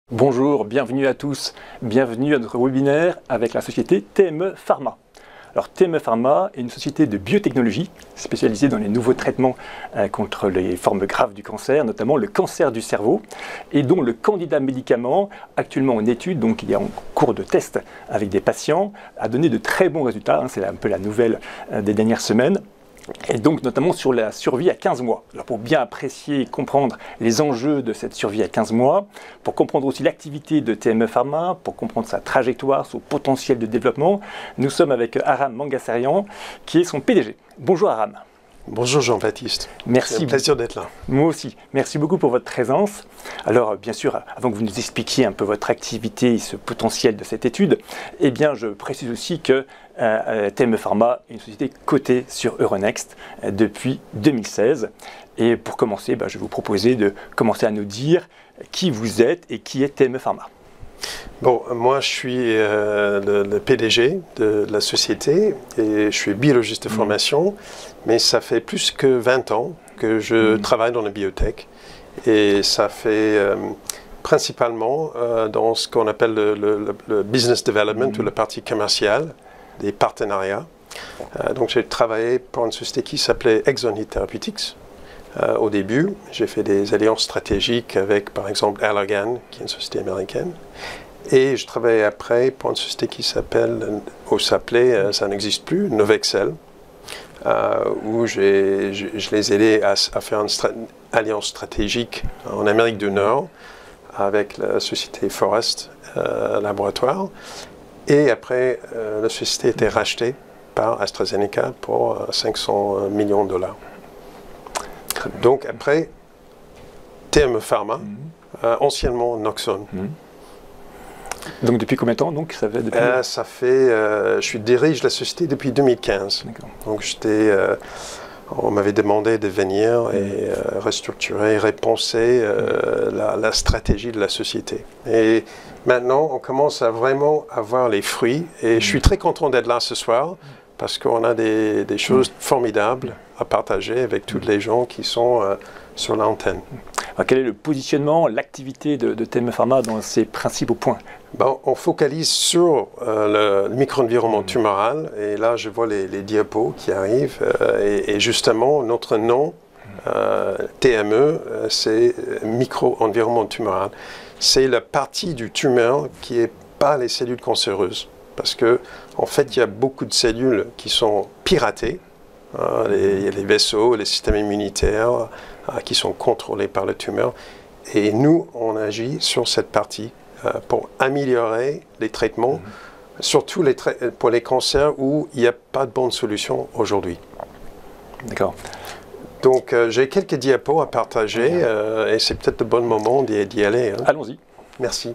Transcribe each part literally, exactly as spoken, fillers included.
Bonjour, bienvenue à tous, bienvenue à notre webinaire avec la société T M E Pharma. Alors T M E Pharma est une société de biotechnologie spécialisée dans les nouveaux traitements euh, contre les formes graves du cancer, notamment le cancer du cerveau, et dont le candidat médicament, actuellement en étude, donc il est en cours de test avec des patients, a donné de très bons résultats, hein, c'est un peu la nouvelle euh, des dernières semaines. Et donc notamment sur la survie à quinze mois. Alors pour bien apprécier et comprendre les enjeux de cette survie à quinze mois, pour comprendre aussi l'activité de T M E Pharma, pour comprendre sa trajectoire, son potentiel de développement, nous sommes avec Aram Mangasarian, qui est son P D G. Bonjour Aram. Bonjour Jean-Baptiste. Merci. C'est un plaisir d'être là. Moi aussi. Merci beaucoup pour votre présence. Alors, bien sûr, avant que vous nous expliquiez un peu votre activité et ce potentiel de cette étude, eh bien, je précise aussi que euh, T M E Pharma est une société cotée sur Euronext euh, depuis deux mille seize. Et pour commencer, bah, je vais vous proposer de commencer à nous dire qui vous êtes et qui est T M E Pharma. Bon, moi je suis euh, le, le P D G de, de la société et je suis biologiste de formation, mmh. mais ça fait plus que vingt ans que je mmh. travaille dans la biotech et ça fait euh, principalement euh, dans ce qu'on appelle le, le, le business development mmh. ou la partie commerciale, des partenariats. Euh, donc j'ai travaillé pour une société qui s'appelait ExonHit Therapeutics. Euh, au début, j'ai fait des alliances stratégiques avec, par exemple, Allergan, qui est une société américaine. Et je travaillais après pour une société qui s'appelle, ou s'appelait, euh, ça n'existe plus, Novexcel, euh, où j'ai, je, je les ai aidés à, à faire une stra- alliance stratégique en Amérique du Nord avec la société Forest euh, Laboratoire. Et après, euh, la société a été rachetée par AstraZeneca pour euh, cinq cents millions de dollars. Donc après, T M E Pharma, mmh. euh, anciennement Noxon. Mmh. Donc depuis combien de temps donc, ça fait depuis... euh, Ça fait, euh, je suis dirige la société depuis deux mille quinze. Donc j'étais, euh, on m'avait demandé de venir mmh. et euh, restructurer, repenser euh, mmh. la, la stratégie de la société. Et maintenant, on commence à vraiment avoir les fruits. Et mmh. je suis très content d'être là ce soir parce qu'on a des, des choses mmh. formidables à partager avec tous les gens qui sont euh, sur l'antenne. Alors, quel est le positionnement, l'activité de, de T M E Pharma dans ses principaux points? Ben, on focalise sur euh, le, le micro-environnement mmh. tumoral, et là je vois les, les diapos qui arrivent, euh, et, et justement notre nom, euh, T M E, euh, c'est micro-environnement tumoral. C'est la partie du tumeur qui n'est pas les cellules cancéreuses, parce que en fait il y a beaucoup de cellules qui sont piratées. Euh, les, les vaisseaux, les systèmes immunitaires euh, qui sont contrôlés par le tumeur. Et nous, on agit sur cette partie euh, pour améliorer les traitements, mmh. surtout les tra- pour les cancers où il n'y a pas de bonne solution aujourd'hui. D'accord. Donc, euh, j'ai quelques diapos à partager euh, et c'est peut-être le bon moment d'y, d'y aller. Hein. Allons-y. Merci.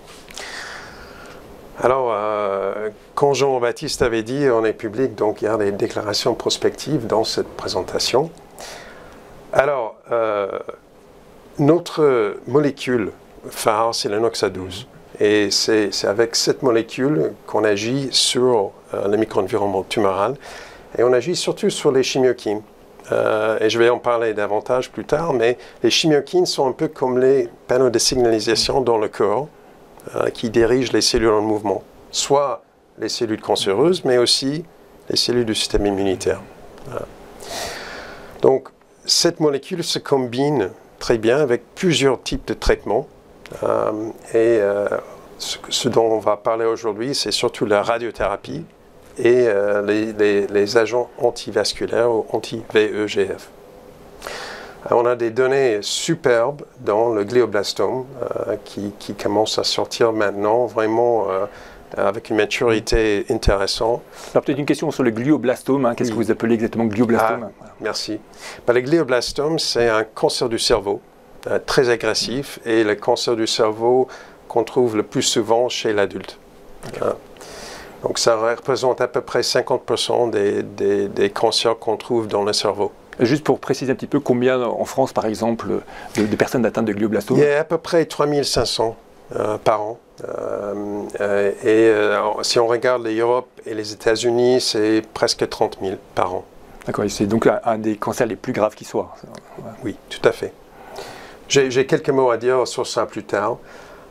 Alors, euh, quand Jean-Baptiste avait dit on est public, donc il y a des déclarations prospectives dans cette présentation. Alors, euh, notre molécule phare, c'est le Noxa douze. Et c'est, c'est avec cette molécule qu'on agit sur euh, le micro-environnement tumoral. Et on agit surtout sur les chimiokines. Euh, et je vais en parler davantage plus tard, mais les chimiokines sont un peu comme les panneaux de signalisation dans le corps. Euh, qui dirigent les cellules en mouvement, soit les cellules cancéreuses, mais aussi les cellules du système immunitaire. Voilà. Donc, cette molécule se combine très bien avec plusieurs types de traitements. Euh, et euh, ce, ce dont on va parler aujourd'hui, c'est surtout la radiothérapie et euh, les, les, les agents antivasculaires ou anti-V E G F. On a des données superbes dans le glioblastome euh, qui, qui commencent à sortir maintenant, vraiment euh, avec une maturité intéressante. Alors peut-être une question sur le glioblastome. Hein. Qu'est-ce oui. que vous appelez exactement glioblastome? ah, Merci. Ben, le glioblastome, c'est un cancer du cerveau euh, très agressif et le cancer du cerveau qu'on trouve le plus souvent chez l'adulte. Okay. Hein. Donc ça représente à peu près cinquante pour cent des, des, des cancers qu'on trouve dans le cerveau. Juste pour préciser un petit peu, combien en France, par exemple, de, de personnes atteintes de glioblastome? Il y a à peu près trois mille cinq cents euh, par an. Euh, euh, et euh, si on regarde l'Europe et les États-Unis, c'est presque trente mille par an. D'accord, c'est donc un, un des cancers les plus graves qui soient. Oui, tout à fait. J'ai, j'ai quelques mots à dire sur ça plus tard.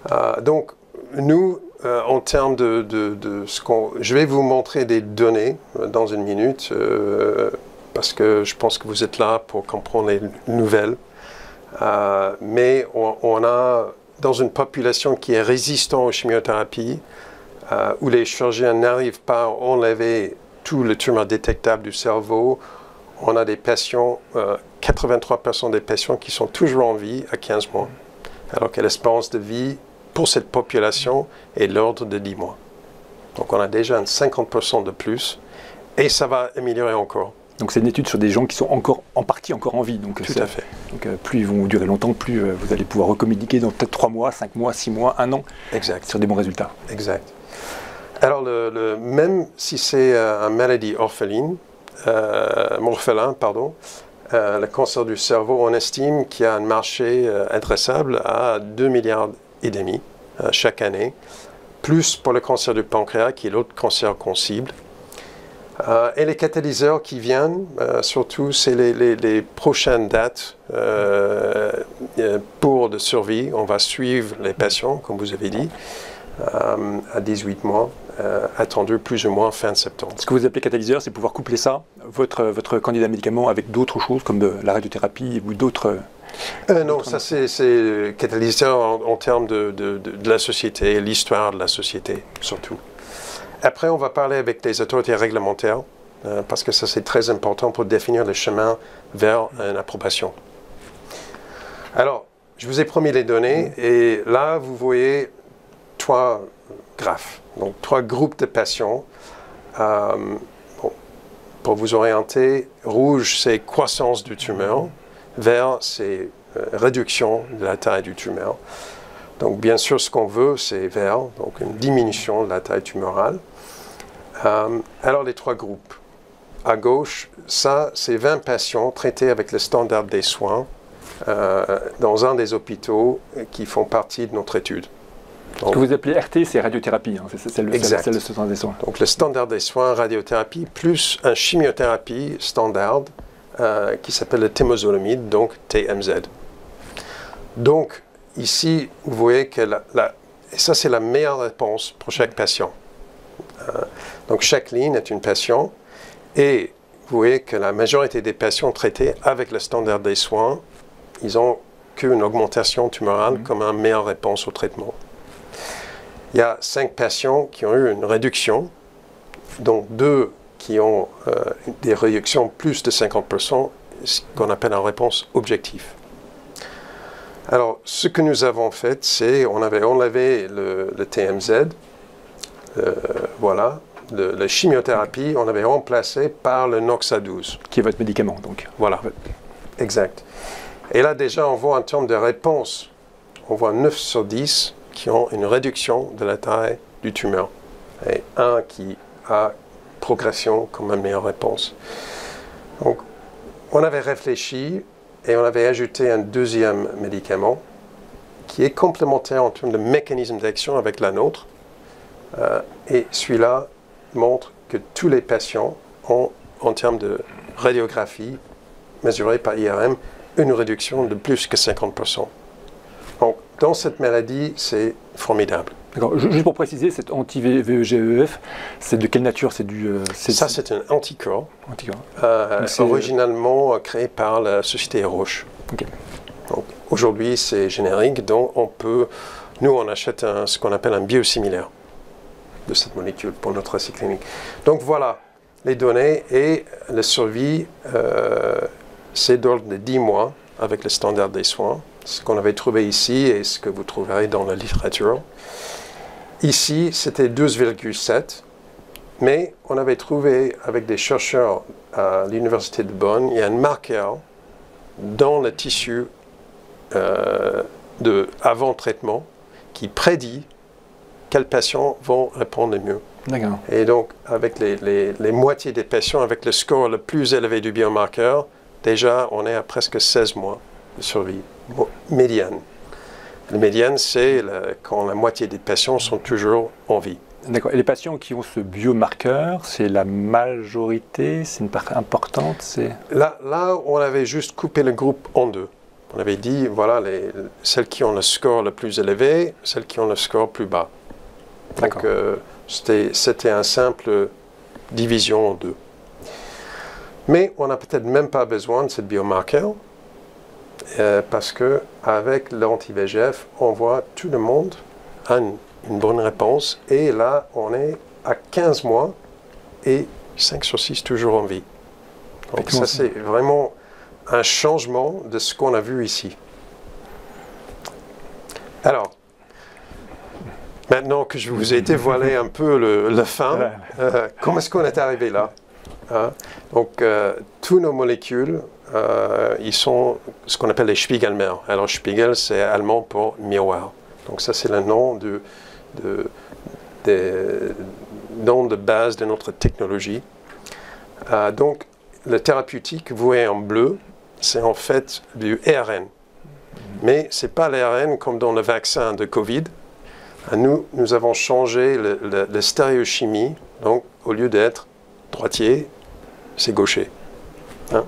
Euh, donc, nous, euh, en termes de, de, de ce qu'on... Je vais vous montrer des données euh, dans une minute, euh, parce que je pense que vous êtes là pour comprendre les nouvelles. Euh, mais on, on a, dans une population qui est résistante aux chimiothérapies, euh, où les chirurgiens n'arrivent pas à enlever tout le tumeur détectable du cerveau, on a des patients, euh, quatre-vingt-trois pour cent des patients qui sont toujours en vie à quinze mois, alors que l'espérance de vie pour cette population est l'ordre de dix mois. Donc on a déjà un cinquante pour cent de plus, et ça va améliorer encore. Donc c'est une étude sur des gens qui sont encore, en partie encore en vie. Donc, tout à fait. Donc euh, plus ils vont durer longtemps, plus euh, vous allez pouvoir recommuniquer dans peut-être trois mois, cinq mois, six mois, un an, exact. Sur des bons résultats. Exact. Alors le, le, même si c'est euh, une maladie orpheline, euh, orphelin, pardon, euh, le cancer du cerveau, on estime qu'il y a un marché euh, adressable à deux milliards et demi euh, chaque année, plus pour le cancer du pancréas qui est l'autre cancer qu'on cible. Euh, et les catalyseurs qui viennent, euh, surtout, c'est les, les, les prochaines dates euh, pour de survie. On va suivre les patients, comme vous avez dit, euh, à dix-huit mois, euh, attendu plus ou moins fin septembre. Ce que vous appelez catalyseur, c'est pouvoir coupler ça, votre, votre candidat médicament, avec d'autres choses, comme de la radiothérapie ou d'autres... Euh, non, ça c'est catalyseur en, en termes de, de, de, de la société, l'histoire de la société, surtout. Après, on va parler avec les autorités réglementaires, euh, parce que ça c'est très important pour définir le chemin vers une approbation. Alors, je vous ai promis les données, et là vous voyez trois graphes, donc trois groupes de patients. Euh, bon, pour vous orienter, rouge c'est croissance du tumeur, vert c'est euh, réduction de la taille du tumeur. Donc bien sûr ce qu'on veut c'est vert, donc une diminution de la taille tumorale. Euh, alors les trois groupes. À gauche, ça c'est vingt patients traités avec le standard des soins euh, dans un des hôpitaux qui font partie de notre étude. Donc, ce que vous appelez R T, c'est radiothérapie, hein, c'est le, le standard des soins. Donc le standard des soins, radiothérapie, plus un chimiothérapie standard euh, qui s'appelle le temozolomide, donc T M Z. Donc ici, vous voyez que la, la, et ça c'est la meilleure réponse pour chaque patient. Euh, donc chaque ligne est une patient, et vous voyez que la majorité des patients traités avec le standard des soins, ils ont qu'une augmentation tumorale mmh. comme une meilleure réponse au traitement. Il y a cinq patients qui ont eu une réduction, dont deux qui ont euh, des réductions plus de cinquante pour cent, ce qu'on appelle une réponse objective. Alors, ce que nous avons fait, c'est on avait enlevé le, le T M Z, euh, voilà, le, la chimiothérapie, on avait remplacé par le Noxa douze. Qui est votre médicament, donc. Voilà, exact. Et là, déjà, on voit en termes de réponse, on voit neuf sur dix qui ont une réduction de la taille du tumeur, et un qui a progression comme une meilleure réponse. Donc, on avait réfléchi et on avait ajouté un deuxième médicament qui est complémentaire en termes de mécanisme d'action avec la nôtre. Euh, et celui-là montre que tous les patients ont, en termes de radiographie mesurée par I R M, une réduction de plus que cinquante pour cent. Donc, dans cette maladie, c'est formidable. D'accord. Juste pour préciser, cet anti-V E G E F, c'est de quelle nature? C'est du. Euh, Ça, c'est un anticorps, anticorps. Euh, originalement créé par la société Roche. Okay. Donc, aujourd'hui, c'est générique, donc on peut. Nous, on achète un, ce qu'on appelle un biosimilaire de cette molécule pour notre essai clinique. Donc voilà les données, et la survie, euh, c'est d'ordre de dix mois avec le standard des soins. Ce qu'on avait trouvé ici et ce que vous trouverez dans la littérature. Ici, c'était douze virgule sept, mais on avait trouvé avec des chercheurs à l'université de Bonn, il y a un marqueur dans le tissu euh, de avant traitement qui prédit quels patients vont répondre le mieux. D'accord. Et donc, avec les, les, les moitiés des patients, avec le score le plus élevé du biomarqueur, déjà, on est à presque seize mois de survie médiane. Le médiane, c'est quand la moitié des patients sont toujours en vie. D'accord. Et les patients qui ont ce biomarqueur, c'est la majorité, c'est une part importante, c'est... Là, là, on avait juste coupé le groupe en deux. On avait dit, voilà, les, celles qui ont le score le plus élevé, celles qui ont le score plus bas. Donc, euh, c'était un simple division en deux. Mais on n'a peut-être même pas besoin de cette biomarqueur, euh, parce qu'avec l'anti-V G F, on voit tout le monde a une, une bonne réponse. Et là, on est à quinze mois et cinq sur six toujours en vie. Donc ça, c'est vraiment un changement de ce qu'on a vu ici. Alors, maintenant que je vous ai dévoilé un peu le, le fin, euh, comment est-ce qu'on est arrivé là? Hein? Donc, euh, tous nos molécules, euh, ils sont ce qu'on appelle les Spiegelmer. Alors, Spiegel, c'est allemand pour miroir. Donc, ça, c'est le nom de, de, de, nom de base de notre technologie. Euh, donc, le thérapeutique, vous voyez en bleu, c'est en fait du R N. Mais ce n'est pas l'A R N comme dans le vaccin de Covid. Nous, nous avons changé le, le, le stéréochimie. Donc, au lieu d'être droitier, c'est gaucher. Hein?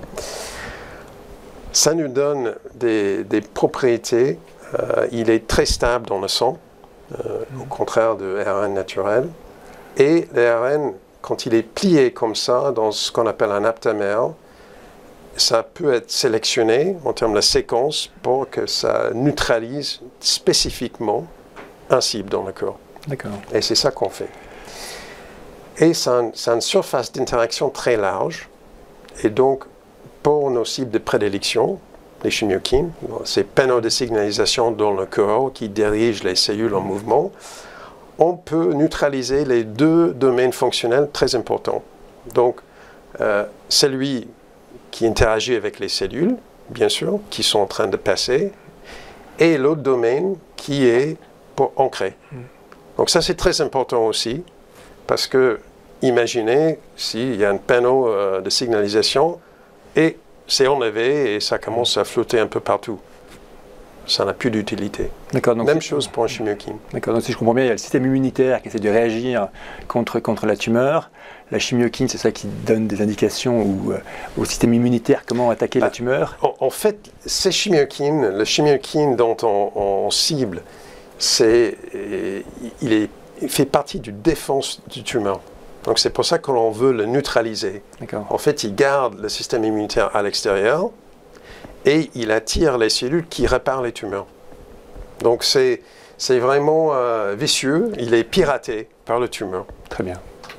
Ça nous donne des, des propriétés. Euh, il est très stable dans le sang, euh, au contraire de R N naturel. Et le R N, quand il est plié comme ça, dans ce qu'on appelle un aptamère, ça peut être sélectionné en termes de séquence pour que ça neutralise spécifiquement un cible dans le corps. D'accord. Et c'est ça qu'on fait. Et ça a une surface d'interaction très large. Et donc, pour nos cibles de prédilection, les chimiokines, ces panneaux de signalisation dans le corps qui dirigent les cellules en mouvement, on peut neutraliser les deux domaines fonctionnels très importants. Donc, euh, celui qui interagit avec les cellules, bien sûr, qui sont en train de passer, et l'autre domaine qui est pour ancrer. Donc ça, c'est très important aussi, parce que imaginez s'il y a un panneau euh, de signalisation et c'est enlevé et ça commence à flotter un peu partout. Ça n'a plus d'utilité. Même chose pour un chimiokine. D'accord, donc si je comprends bien, il y a le système immunitaire qui essaie de réagir contre, contre la tumeur. La chimiokine, c'est ça qui donne des indications au, au système immunitaire comment attaquer bah, la tumeur. En, en fait, ces chimiokines, le chimiokine dont on, on cible, c'est, il, est, il fait partie du défense du tumeur. Donc c'est pour ça que l'on veut le neutraliser. En fait, il garde le système immunitaire à l'extérieur et il attire les cellules qui réparent les tumeurs. Donc c'est vraiment euh, vicieux, il est piraté par le tumeur. Très bien.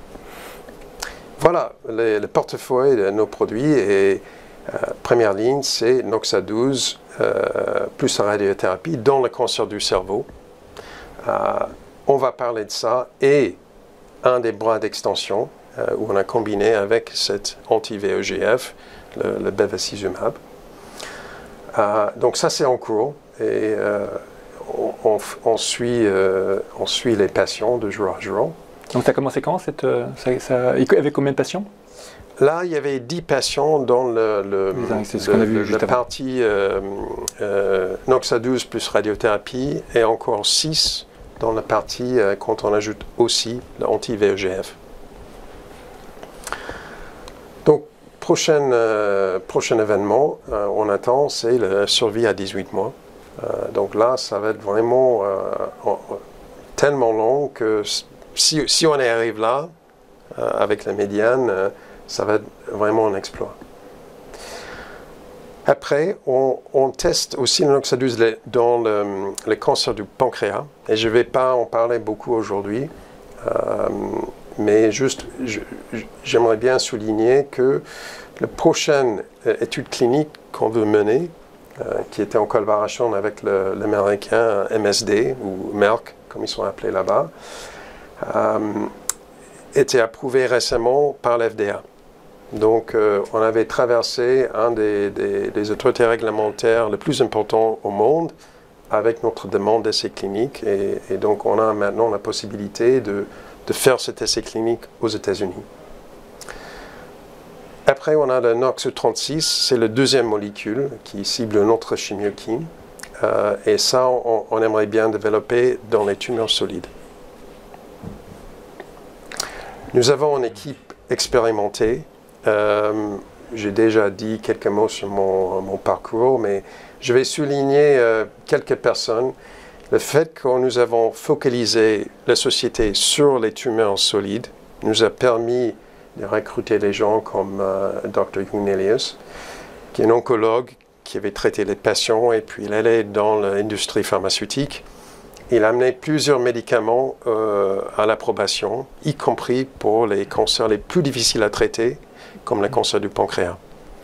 Voilà les, le portefeuille de nos produits. Et euh, première ligne, c'est Noxa douze euh, plus la radiothérapie dans le cancer du cerveau. Euh, on va parler de ça et un des bras d'extension euh, où on a combiné avec cet anti-V E G F, le, le bevacizumab. Euh, donc ça c'est en cours et euh, on, on, on, suit, euh, on suit les patients de jour à jour. Donc ça a commencé quand cette, ça, ça, avec combien de patients? Là il y avait dix patients dans le, le, ce le, vu le, la partie euh, euh, Noxa douze plus radiothérapie et encore six dans la partie euh, quand on ajoute aussi l'anti-V E G F. Donc prochain, euh, prochain événement, euh, on attend, c'est la survie à dix-huit mois. Euh, donc là, ça va être vraiment euh, en, tellement long que si, si on y arrive là, euh, avec la médiane, euh, ça va être vraiment un exploit. Après, on, on teste aussi le Noxa douze dans le, le cancer du pancréas. Et je ne vais pas en parler beaucoup aujourd'hui, euh, mais juste, j'aimerais bien souligner que la prochaine étude clinique qu'on veut mener, euh, qui était en collaboration avec l'américain M S D, ou Merck, comme ils sont appelés là-bas, euh, était approuvée récemment par l'F D A. Donc, euh, on avait traversé un des, des, des autorités réglementaires les plus importants au monde avec notre demande d'essai clinique. Et, et donc, on a maintenant la possibilité de, de faire cet essai clinique aux États-Unis. Après, on a le Nox trente-six, c'est la deuxième molécule qui cible notre chimiokine. Euh, et ça, on, on aimerait bien développer dans les tumeurs solides. Nous avons une équipe expérimentée. Euh, j'ai déjà dit quelques mots sur mon, mon parcours, mais je vais souligner euh, quelques personnes. Le fait que nous avons focalisé la société sur les tumeurs solides nous a permis de recruter des gens comme euh, docteur Jung-Nelius, qui est un oncologue qui avait traité les patients et puis il allait dans l'industrie pharmaceutique. Il a amené plusieurs médicaments euh, à l'approbation, y compris pour les cancers les plus difficiles à traiter, comme le cancer du pancréas.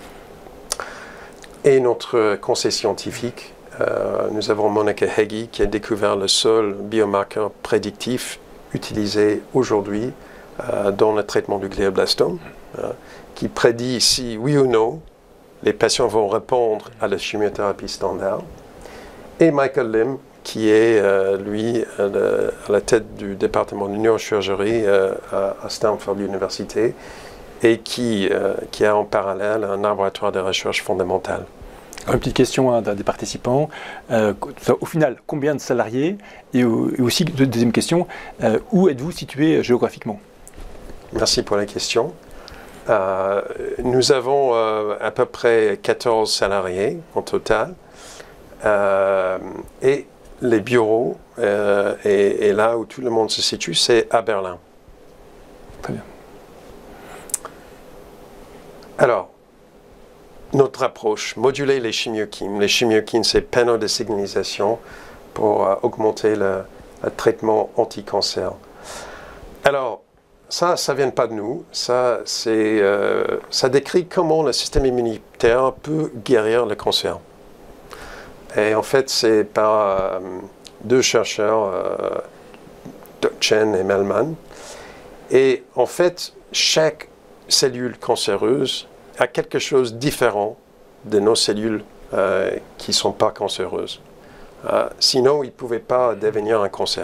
Et notre conseil scientifique, euh, nous avons Monica Heggie qui a découvert le seul biomarqueur prédictif utilisé aujourd'hui euh, dans le traitement du glioblastome, euh, qui prédit si oui ou non les patients vont répondre à la chimiothérapie standard. Et Michael Lim, qui est, euh, lui, à la, à la tête du département de neurochirurgie euh, à, à Stanford University, et qui, euh, qui a en parallèle un laboratoire de recherche fondamentale. Une petite question hein, d'un des participants. Euh, au final, combien de salariés? Et, et aussi, deuxième question, euh, où êtes-vous situé géographiquement? Merci pour la question. Euh, nous avons euh, à peu près quatorze salariés en total. Euh, et les bureaux, euh, et, et là où tout le monde se situe, c'est à Berlin. Très bien. Alors, notre approche, moduler les chimiokines. Les chimiokines, c'est panneaux de signalisation pour euh, augmenter le, le traitement anti-cancer. Alors, ça, ça ne vient pas de nous. Ça, c'est, euh, ça décrit comment le système immunitaire peut guérir le cancer. Et en fait, c'est par euh, deux chercheurs, euh, Chen et Melman. Et en fait, chaque cellule cancéreuse a quelque chose de différent de nos cellules euh, qui ne sont pas cancéreuses. Euh, sinon, ils ne pouvaient pas devenir un cancer.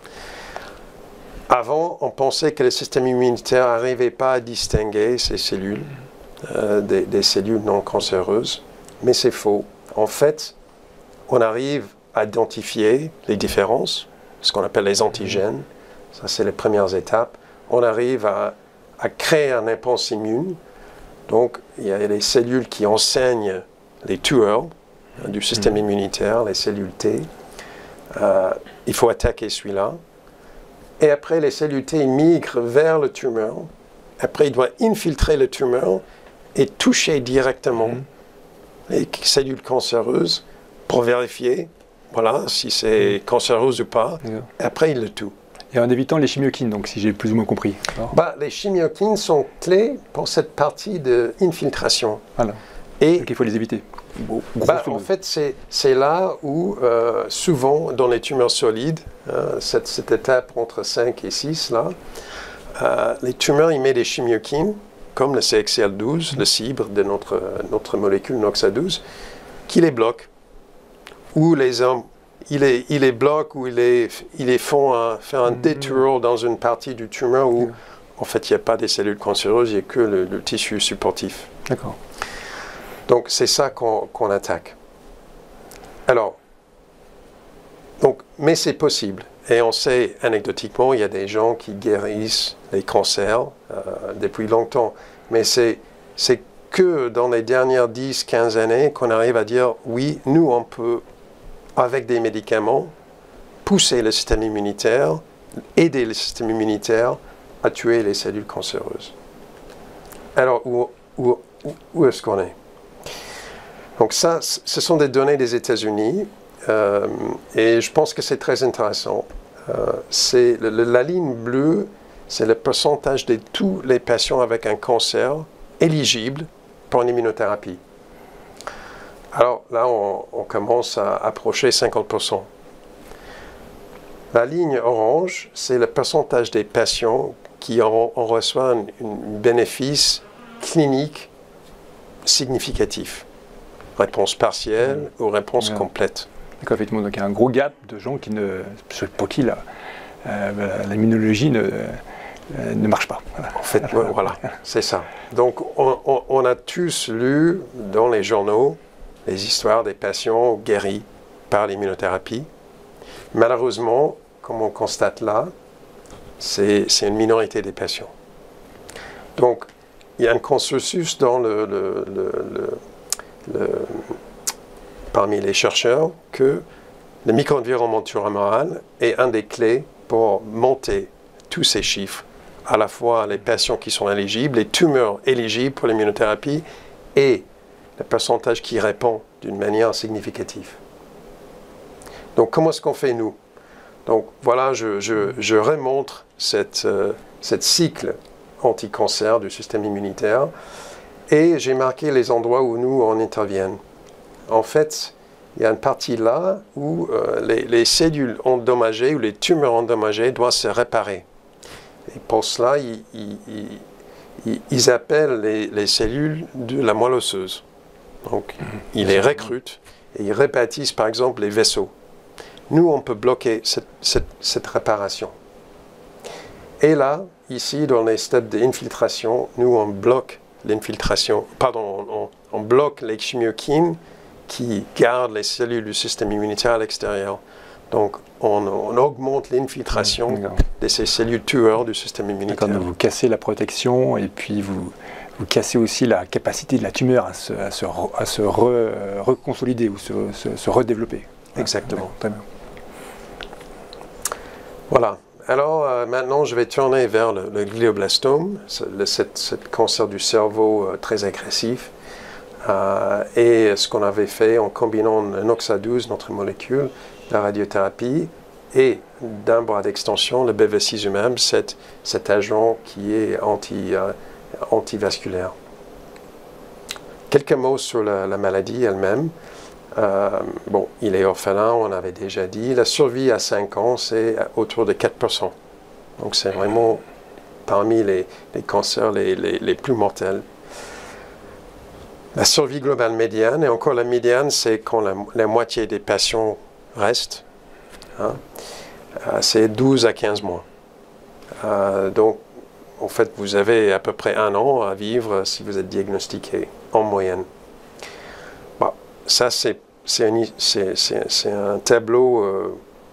Avant, on pensait que le système immunitaire n'arrivait pas à distinguer ces cellules euh, des, des cellules non cancéreuses, mais c'est faux. En fait, on arrive à identifier les différences, ce qu'on appelle les antigènes. Ça, c'est les premières étapes. On arrive à, à créer une réponse immune. Donc, il y a les cellules qui enseignent les tueurs hein, du système mmh. immunitaire, les cellules T. Euh, il faut attaquer celui-là. Et après, les cellules T migrent vers le tumeur. Après, il doit infiltrer le tumeur et toucher directement mmh. les cellules cancéreuses pour vérifier voilà, si c'est mmh. cancéreuse ou pas. Mmh. Après, il le tue. Et en évitant les chimiokines, donc, si j'ai plus ou moins compris. Bah, les chimiokines sont clés pour cette partie d'infiltration. Voilà. Et donc il faut les éviter. Bon, bah, en fait, c'est là où, euh, souvent, dans les tumeurs solides, euh, cette, cette étape entre cinq et six, là, euh, les tumeurs, ils mettent des chimiokines, comme le C X C L douze, le cibre de notre, notre molécule N O X A douze, qui les bloquent. Ou les hommes, ils les, ils les bloquent, ou ils les, ils les font un, faire un détour dans une partie du tumeur où, mmh. en fait, il n'y a pas des cellules cancéreuses, il n'y a que le, le tissu supportif. D'accord. Donc, c'est ça qu'on qu'on attaque. Alors, donc, mais c'est possible. Et on sait, anecdotiquement, il y a des gens qui guérissent les cancers euh, depuis longtemps. Mais c'est que dans les dernières dix à quinze années qu'on arrive à dire, oui, nous, on peut, avec des médicaments, pousser le système immunitaire, aider le système immunitaire à tuer les cellules cancéreuses. Alors, où, où, où est-ce qu'on est? Donc ça, ce sont des données des États-Unis, euh, et je pense que c'est très intéressant. Euh, c'est le, la ligne bleue, c'est le pourcentage de tous les patients avec un cancer éligibles pour une immunothérapie. Alors là, on, on commence à approcher cinquante pour cent. La ligne orange, c'est le pourcentage des patients qui en, en reçoivent un, un bénéfice clinique significatif. Réponse partielle mmh. ou réponse ouais. complète. D'accord, effectivement, donc il y a un gros gap de gens qui ne, pour qui l'immunologie ne, euh, ne marche pas. Voilà. En fait, ouais, voilà, c'est ça. Donc, on, on, on a tous lu dans les journaux les histoires des patients guéris par l'immunothérapie. Malheureusement, comme on constate là, c'est une minorité des patients. Donc, il y a un consensus dans le, le, le, le, le, parmi les chercheurs que le micro-environnement tumoral est un des clés pour monter tous ces chiffres, à la fois les patients qui sont éligibles, les tumeurs éligibles pour l'immunothérapie et le pourcentage qui répond d'une manière significative. Donc, comment est-ce qu'on fait, nous? Donc, voilà, je, je, je remontre cette, euh, cette cycle anti-cancer du système immunitaire et j'ai marqué les endroits où nous, on intervient. En fait, il y a une partie là où euh, les, les cellules endommagées ou les tumeurs endommagées doivent se réparer. Et pour cela, ils, ils, ils, ils appellent les, les cellules de la moelle osseuse. Donc, mmh. ils les recrutent et ils rebâtissent par exemple les vaisseaux. Nous, on peut bloquer cette, cette, cette réparation. Et là, ici, dans les stades d'infiltration, nous, on bloque l'infiltration, pardon, on, on bloque les chimiokines qui gardent les cellules du système immunitaire à l'extérieur. Donc, on, on augmente l'infiltration mmh, de ces cellules tueurs du système immunitaire. Donc, vous cassez la protection et puis vous, vous cassez aussi la capacité de la tumeur à se, à se, à se re, reconsolider ou se, se, se redévelopper. Exactement. Très bien. Voilà. Alors, euh, maintenant, je vais tourner vers le, le glioblastome, le, cette, cette cancer du cerveau euh, très agressif. Euh, et ce qu'on avait fait en combinant le N O X A douze, notre molécule, la radiothérapie, et d'un bras d'extension, le bevacizumab, cet, cet agent qui est anti, euh, antivasculaire. Quelques mots sur la, la maladie elle-même. Euh, bon, il est orphelin, on avait déjà dit. La survie à cinq ans, c'est autour de quatre pour cent. Donc c'est vraiment parmi les, les cancers les, les, les plus mortels. La survie globale médiane, et encore la médiane, c'est quand la, la moitié des patients restent. Hein, euh, c'est douze à quinze mois. Euh, donc, en fait, vous avez à peu près un an à vivre si vous êtes diagnostiqué, en moyenne. Bon, ça, c'est un, un tableau euh,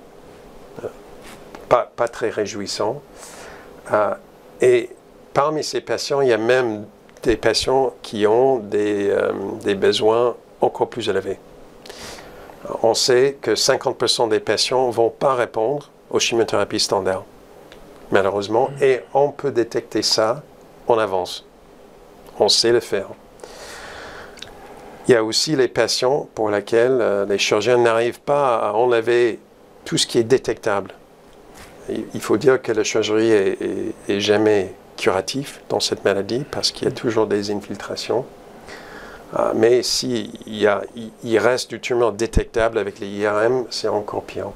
pas, pas très réjouissant. Euh, et parmi ces patients, il y a même des patients qui ont des, euh, des besoins encore plus élevés. On sait que cinquante pour cent des patients ne vont pas répondre aux chimiothérapies standards, malheureusement, et on peut détecter ça en avance. On sait le faire. Il y a aussi les patients pour lesquels euh, les chirurgiens n'arrivent pas à enlever tout ce qui est détectable. Il faut dire que la chirurgie est, est, est jamais curatif dans cette maladie parce qu'il y a toujours des infiltrations. Euh, mais s'il y a, il reste du tumeur détectable avec les I R M, c'est encore pire.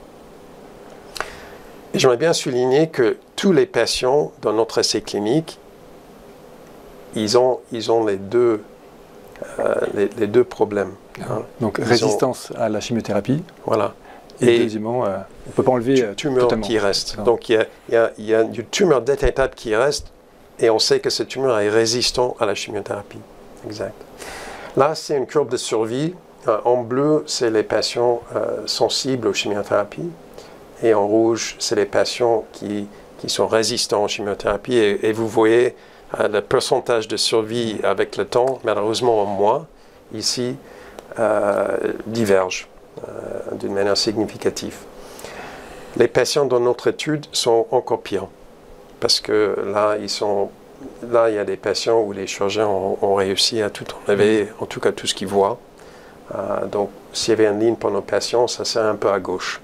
Et j'aimerais bien souligner que tous les patients dans notre essai clinique, ils ont, ils ont les, deux, euh, les, les deux problèmes. Hein. Donc ils résistance ont, à la chimiothérapie. Voilà. Et, et deuxièmement, euh, on ne peut pas enlever euh, tumeur totalement. qui reste. Non. Donc il y, a, il, y a, il y a du tumeur détectable qui reste et on sait que ce tumeur est résistant à la chimiothérapie. Exact. Là, c'est une courbe de survie. Euh, en bleu, c'est les patients euh, sensibles aux chimiothérapies. Et en rouge, c'est les patients qui, qui sont résistants aux chimiothérapies. Et, et vous voyez euh, le pourcentage de survie avec le temps, malheureusement en moins, ici, euh, diverge euh, d'une manière significative. Les patients dans notre étude sont encore pires. Parce que là, ils sont, là, il y a des patients où les chirurgiens ont, ont réussi à tout enlever, en tout cas tout ce qu'ils voient. Euh, donc, s'il y avait une ligne pour nos patients, ça serait un peu à gauche.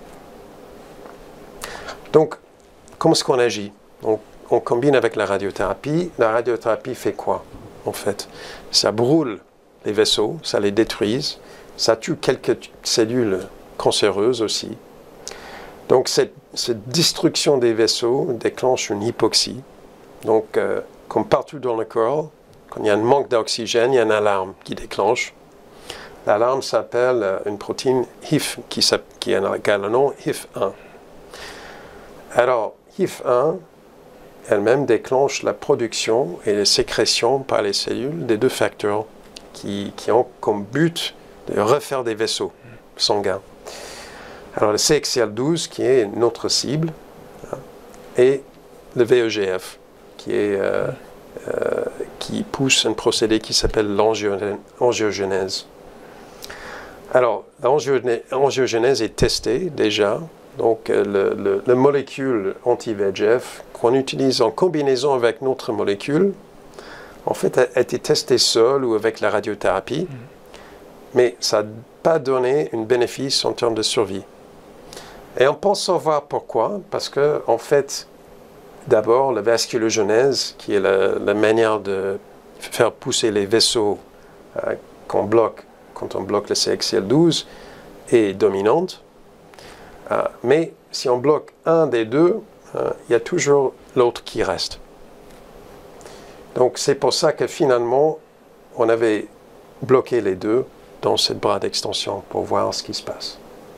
Donc, comment est-ce qu'on agit? on, on combine avec la radiothérapie. La radiothérapie fait quoi, en fait? Ça brûle les vaisseaux, ça les détruit, ça tue quelques cellules cancéreuses aussi. Donc, cette, cette destruction des vaisseaux déclenche une hypoxie. Donc, euh, comme partout dans le corps, quand il y a un manque d'oxygène, il y a une alarme qui déclenche. L'alarme s'appelle euh, une protéine H I F, qui, qui a le nom H I F un. Alors, H I F un, elle-même déclenche la production et la sécrétion par les cellules des deux facteurs qui, qui ont comme but de refaire des vaisseaux sanguins. Alors, le C X C L douze, qui est notre cible, hein, et le V E G F, qui est, euh, euh, qui pousse un procédé qui s'appelle l'angiogenèse. Alors, l'angiogenèse est testée déjà. Donc, le, le, la molécule anti-V E G F qu'on utilise en combinaison avec notre molécule, en fait, a, a été testée seule ou avec la radiothérapie, mmh. mais ça n'a pas donné un bénéfice en termes de survie. Et on pense savoir pourquoi, parce que, en fait, d'abord, la vasculogenèse, qui est la, la manière de faire pousser les vaisseaux euh, qu'on bloque quand on bloque le C X C L douze, est dominante. Euh, mais si on bloque un des deux, euh, il y a toujours l'autre qui reste. Donc c'est pour ça que finalement, on avait bloqué les deux dans cette bras d'extension pour voir ce qui se passe.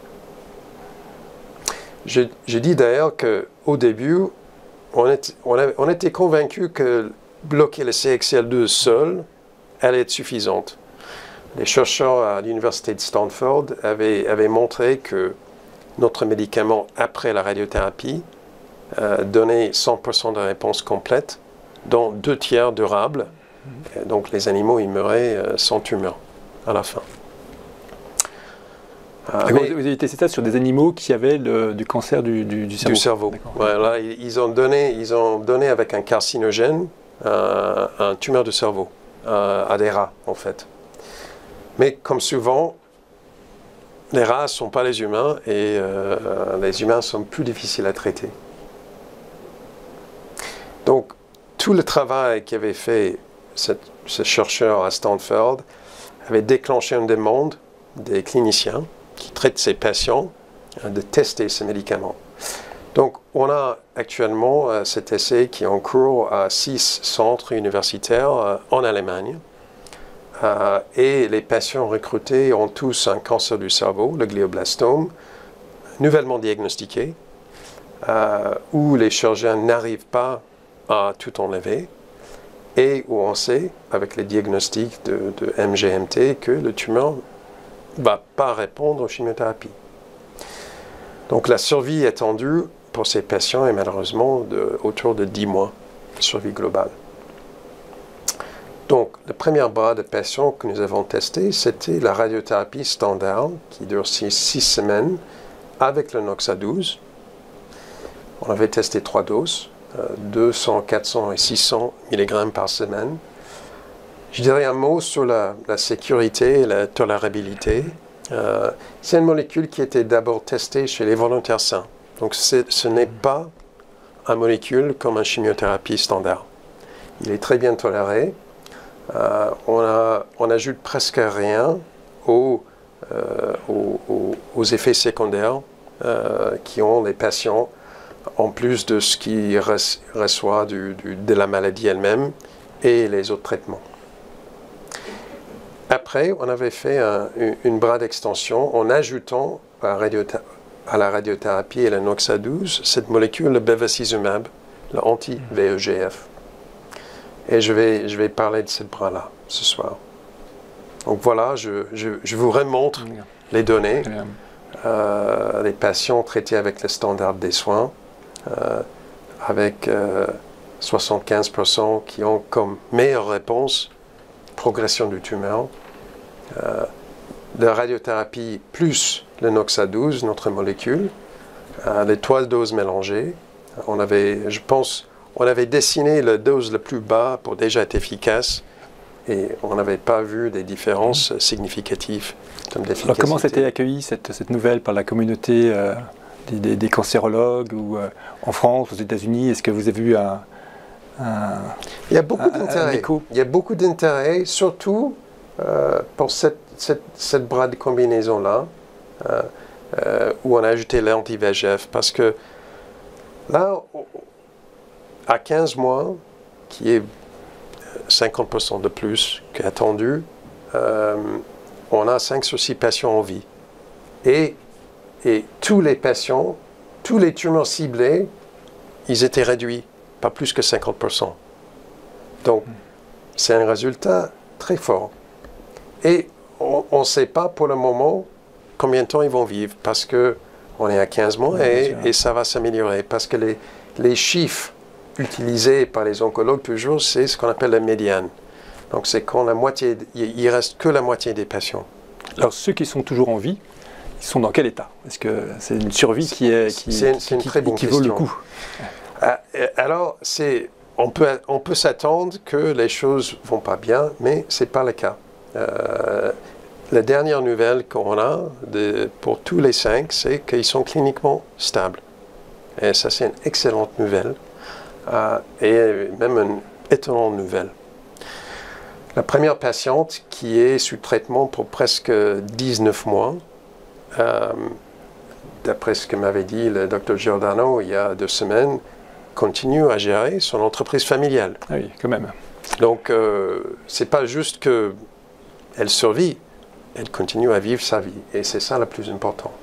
Je, je dis d'ailleurs qu'au début, on, est, on, a, on était convaincu que bloquer le C X C L douze seul allait être suffisante. Les chercheurs à l'université de Stanford avaient, avaient montré que notre médicament, après la radiothérapie, euh, donnait cent pour cent de réponse complète, dont deux tiers durables. Et donc les animaux, ils meuraient euh, sans tumeur à la fin. Euh, mais, vous avez testé ça sur des animaux qui avaient le, du cancer du, du, du cerveau. Du cerveau. Voilà, ils ont donné, ils ont donné avec un carcinogène euh, un tumeur du cerveau euh, à des rats, en fait. Mais comme souvent, les rats ne sont pas les humains et euh, les humains sont plus difficiles à traiter. Donc, tout le travail qu'avait fait cette, ce chercheur à Stanford avait déclenché une demande des cliniciens qui traitent ces patients hein, de tester ce médicament. Donc, on a actuellement euh, cet essai qui est en cours à six centres universitaires euh, en Allemagne. Euh, et les patients recrutés ont tous un cancer du cerveau, le glioblastome, nouvellement diagnostiqué, euh, où les chirurgiens n'arrivent pas à tout enlever, et où on sait, avec les diagnostics de, de M G M T, que le tumeur ne va pas répondre aux chimiothérapies. Donc la survie attendue pour ces patients est malheureusement de, autour de dix mois de survie globale. Donc, le premier bras de patients que nous avons testé, c'était la radiothérapie standard, qui dure six semaines, avec le Noxa douze. On avait testé trois doses, euh, deux cents, quatre cents et six cents milligrammes par semaine. Je dirais un mot sur la, la sécurité et la tolérabilité. Euh, c'est une molécule qui était d'abord testée chez les volontaires sains. Donc, ce n'est pas une molécule comme une chimiothérapie standard. Il est très bien toléré. Euh, on n'ajoute presque rien aux, euh, aux, aux, aux effets secondaires euh, qui ont les patients, en plus de ce qu'ils re reçoivent du, du, de la maladie elle-même et les autres traitements. Après, on avait fait un, une, une bras d'extension en ajoutant à, à la radiothérapie et la Noxa douze cette molécule, le bevacizumab, le anti-V E G F. Et je vais, je vais parler de cette bras-là ce soir. Donc voilà, je, je, je vous remontre Bien. les données. Euh, les patients traités avec le standard des soins, euh, avec euh, soixante-quinze pour cent qui ont comme meilleure réponse progression du tumeur. Euh, la radiothérapie plus le Noxa douze, notre molécule, euh, les trois doses mélangées. On avait, je pense, on avait dessiné la dose la plus bas pour déjà être efficace et on n'avait pas vu des différences significatives comme d'efficacité. Alors comment s'était accueilli cette, cette nouvelle par la communauté euh, des, des, des cancérologues ou euh, en France, aux États-Unis? Est-ce que vous avez vu un, un Il y a beaucoup d'intérêt. Il y a beaucoup d'intérêt, surtout euh, pour cette, cette, cette bras de combinaison-là, euh, euh, où on a ajouté l'anti-V E G F, parce que là, à quinze mois, qui est cinquante pour cent de plus qu'attendu, euh, on a cinq sur six patients en vie. Et, et tous les patients, tous les tumeurs ciblés, ils étaient réduits, pas plus que cinquante pour cent. Donc, c'est un résultat très fort. Et on ne sait pas pour le moment combien de temps ils vont vivre, parce qu'on est à quinze mois et, et ça va s'améliorer, parce que les, les chiffres utilisé par les oncologues toujours, c'est ce qu'on appelle la médiane. Donc c'est quand la moitié, il reste que la moitié des patients. Alors ceux qui sont toujours en vie, ils sont dans quel état? Est-ce que c'est une survie qui, est, qui, c'est, qui, c'est une qui, très bonne qui question. vaut le coup? Alors, c'est, on peut, on peut s'attendre que les choses ne vont pas bien, mais ce n'est pas le cas. Euh, la dernière nouvelle qu'on a de, pour tous les cinq, c'est qu'ils sont cliniquement stables. Et ça, c'est une excellente nouvelle, euh, et même une étonnante nouvelle. La première patiente qui est sous traitement pour presque dix-neuf mois, euh, d'après ce que m'avait dit le docteur Giordano il y a deux semaines, continue à gérer son entreprise familiale. Ah oui, quand même. Donc, euh, ce n'est pas juste qu'elle survit, elle continue à vivre sa vie. Et c'est ça le plus important.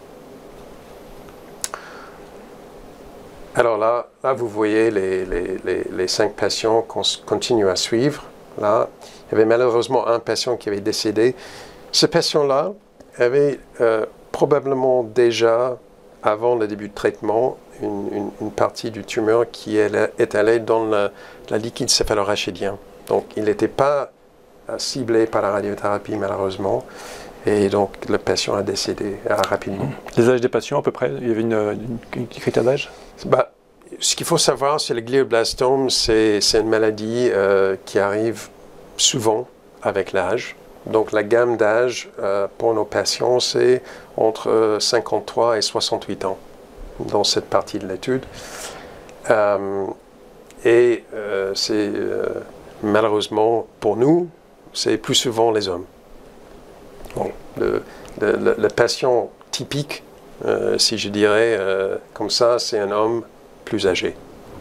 Alors là, là vous voyez les, les, les, les cinq patients qu'on continue à suivre. Là, il y avait malheureusement un patient qui avait décédé. Ce patient-là avait euh, probablement déjà, avant le début de traitement, une, une, une partie du tumeur qui est allée dans le, la liquide céphalorachidien. Donc, il n'était pas euh, ciblé par la radiothérapie, malheureusement. Et donc, le patient a décédé euh, rapidement. Les âges des patients, à peu près? Il y avait une, une, une critère d'âge? Bah, ce qu'il faut savoir, c'est le glioblastome, c'est une maladie euh, qui arrive souvent avec l'âge. Donc la gamme d'âge euh, pour nos patients, c'est entre cinquante-trois et soixante-huit ans dans cette partie de l'étude. Euh, et euh, c'est euh, malheureusement pour nous, c'est plus souvent les hommes. Bon, le, le, le patient typique, euh, si je dirais euh, comme ça, c'est un homme plus âgé.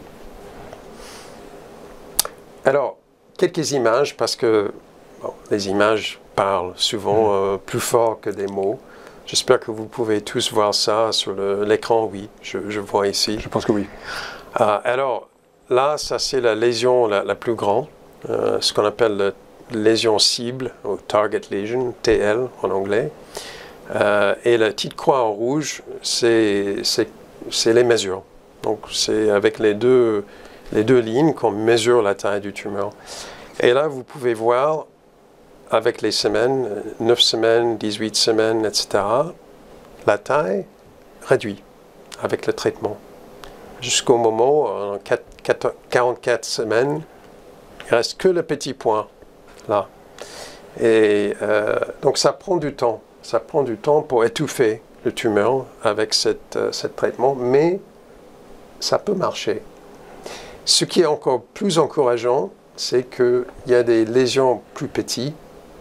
Alors, quelques images, parce que bon, les images parlent souvent euh, plus fort que des mots. J'espère que vous pouvez tous voir ça sur l'écran. Oui, je, je vois ici. Je pense que oui. Euh, alors, là, ça c'est la lésion la, la plus grande, euh, ce qu'on appelle la lésion cible, ou target lesion, T L en anglais. Euh, et la petite croix en rouge, c'est les mesures. Donc, c'est avec les deux, les deux lignes qu'on mesure la taille du tumeur. Et là, vous pouvez voir, avec les semaines, neuf semaines, dix-huit semaines, et cetera, la taille réduite avec le traitement. Jusqu'au moment, en quarante-quatre semaines, il ne reste que le petit point, là. Et euh, donc, ça prend du temps. Ça prend du temps pour étouffer le tumeur avec cette, euh, ce traitement, mais ça peut marcher. Ce qui est encore plus encourageant, c'est qu'il y a des lésions plus petites,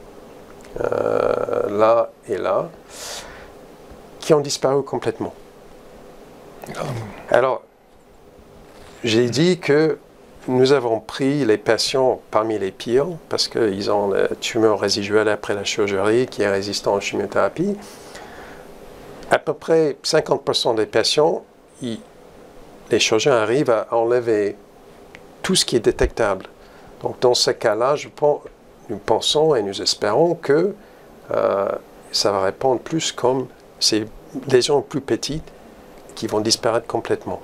euh, là et là, qui ont disparu complètement. Alors, j'ai dit que nous avons pris les patients parmi les pires, parce qu'ils ont la tumeur résiduelle après la chirurgie qui est résistant à la chimiothérapie. À peu près cinquante pour cent des patients, ils, les chirurgiens arrivent à enlever tout ce qui est détectable. Donc dans ce cas-là, nous pensons et nous espérons que euh, ça va répondre plus comme ces lésions plus petites qui vont disparaître complètement.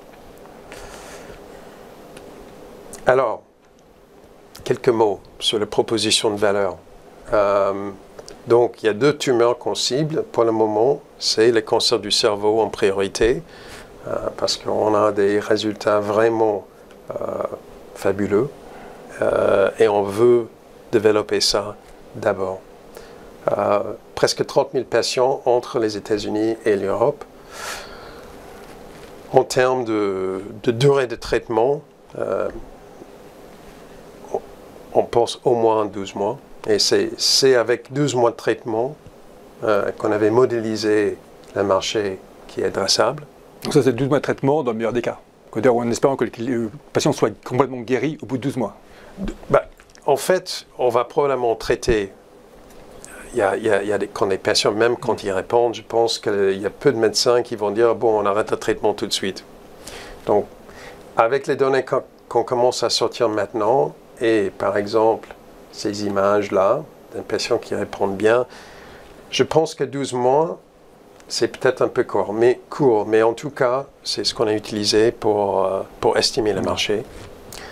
Alors, quelques mots sur les propositions de valeur. Euh, donc, il y a deux tumeurs qu'on cible pour le moment. C'est les cancers du cerveau en priorité, euh, parce qu'on a des résultats vraiment euh, fabuleux. Euh, et on veut développer ça d'abord. Euh, presque trente mille patients entre les États-Unis et l'Europe. En termes de, de durée de traitement, euh, on pense au moins douze mois. Et c'est avec douze mois de traitement euh, qu'on avait modélisé le marché qui est adressable. Donc ça, c'est douze mois de traitement dans le meilleur des cas. En espérant que le patient soit complètement guéri au bout de douze mois. Bah, en fait, on va probablement traiter. Il y a, il y a, il y a des, quand les patients, même quand ils répondent, je pense qu'il y a peu de médecins qui vont dire « bon, on arrête le traitement tout de suite ». Donc, avec les données qu'on qu'on commence à sortir maintenant, et par exemple, ces images-là, d'un patient qui répondent bien, je pense que douze mois, c'est peut-être un peu court mais, court, mais en tout cas, c'est ce qu'on a utilisé pour, euh, pour estimer le marché.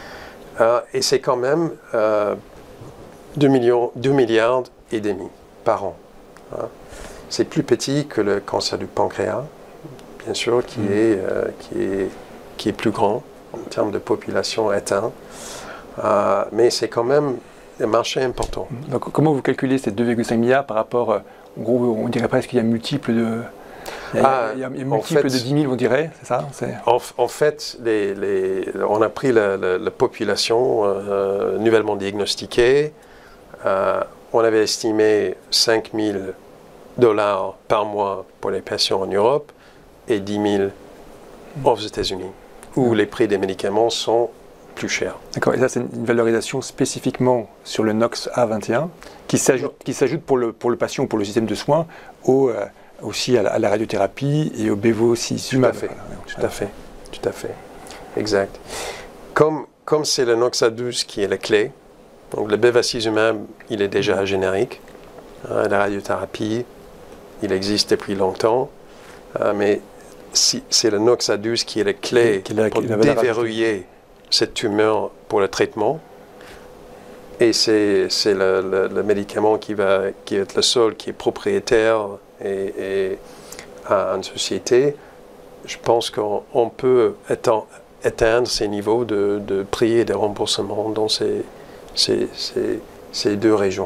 Euh, et c'est quand même euh, deux milliards et demi par an. Hein. C'est plus petit que le cancer du pancréas, bien sûr, qui, mmh. est, euh, qui, est, qui est plus grand en termes de population atteinte. Euh, mais c'est quand même un marché important. Donc, comment vous calculez ces deux virgule cinq milliards par rapport, euh, en gros, on dirait presque qu'il y a multiple de... Il y a, ah, il y a, il y a multiple fait, de dix mille, on dirait, c'est ça? En, en fait, les, les, on a pris la, la, la population euh, nouvellement diagnostiquée. Euh, on avait estimé cinq mille dollars par mois pour les patients en Europe et dix mille aux États-Unis, où mmh. les prix des médicaments sont plus chers. D'accord, et ça c'est une valorisation spécifiquement sur le NOx A vingt et un qui s'ajoute, qui s'ajoute pour le, pour le patient, pour le système de soins, au... Euh, aussi à la, à la radiothérapie et au bevacizumab. Tout à fait, tout à fait, tout à fait, exact. Comme comme c'est le NOx A douze qui est la clé, donc le bevacizumab, il est déjà générique. Hein, la radiothérapie, il existe depuis longtemps, euh, mais si, c'est le NOx A douze qui est la clé qui, qui pour la, déverrouiller cette tumeur pour le traitement. Et c'est, c'est le, le, le médicament qui va, qui va être le seul qui est propriétaire et, et à une société. Je pense qu'on on peut éteindre, atteindre ces niveaux de, de prix et de remboursement dans ces, ces, ces, ces deux régions.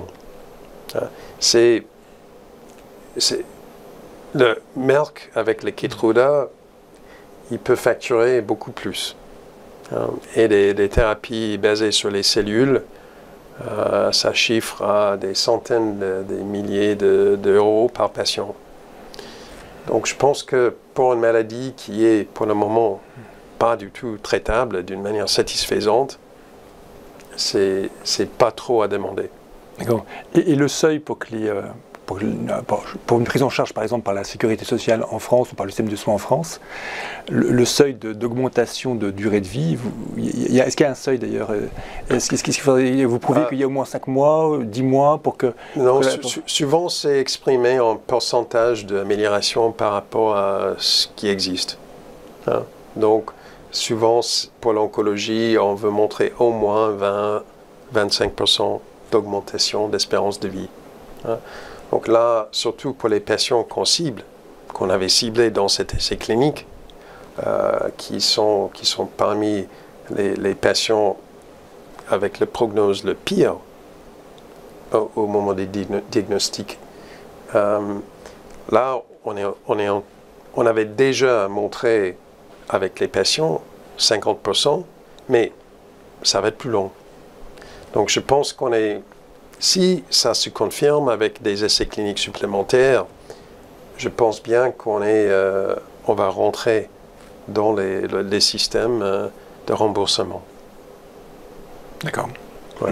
C'est, c'est, le Merck, avec les Keytruda, il peut facturer beaucoup plus. Hein, et des, des thérapies basées sur les cellules, Euh, ça chiffre à des centaines, de, des milliers de, d'euros par patient. Donc je pense que pour une maladie qui est pour le moment pas du tout traitable d'une manière satisfaisante, c'est, c'est pas trop à demander. D'accord. Et, et le seuil pour que les... Euh... Pour, pour une prise en charge, par exemple, par la sécurité sociale en France ou par le système de soins en France, le, le seuil de, d'augmentation de durée de vie, vous, y a, est-ce qu'il y a un seuil d'ailleurs? Est-ce, est-ce qu'il faudrait vous prouver ah. qu'il y a au moins cinq mois, dix mois pour que... Non, que su, pour... souvent c'est exprimé en pourcentage d'amélioration par rapport à ce qui existe. Hein? Donc, souvent pour l'oncologie, on veut montrer au moins vingt à vingt-cinq pour cent d'augmentation d'espérance de vie. Hein? Donc là, surtout pour les patients qu'on cible, qu'on avait ciblés dans cet essai clinique, euh, qui, sont, qui sont parmi les, les patients avec le prognose le pire au, au moment des diagnostics. Euh, là, on, est, on, est en, on avait déjà montré avec les patients cinquante pour cent, mais ça va être plus long. Donc je pense qu'on est... Si ça se confirme avec des essais cliniques supplémentaires, je pense bien qu'on est, euh, on va rentrer dans les, les systèmes euh, de remboursement. D'accord. Ouais.